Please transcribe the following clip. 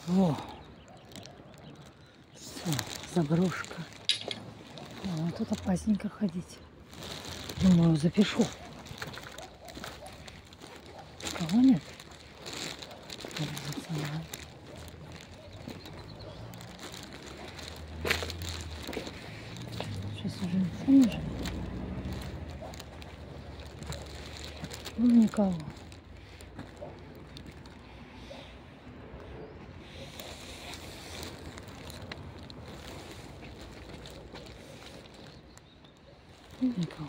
Во. Все, заброшка. А, тут опасненько ходить. Думаю, запишу. Кого нет? Сейчас уже никто не живет. Ну, никого. Никого.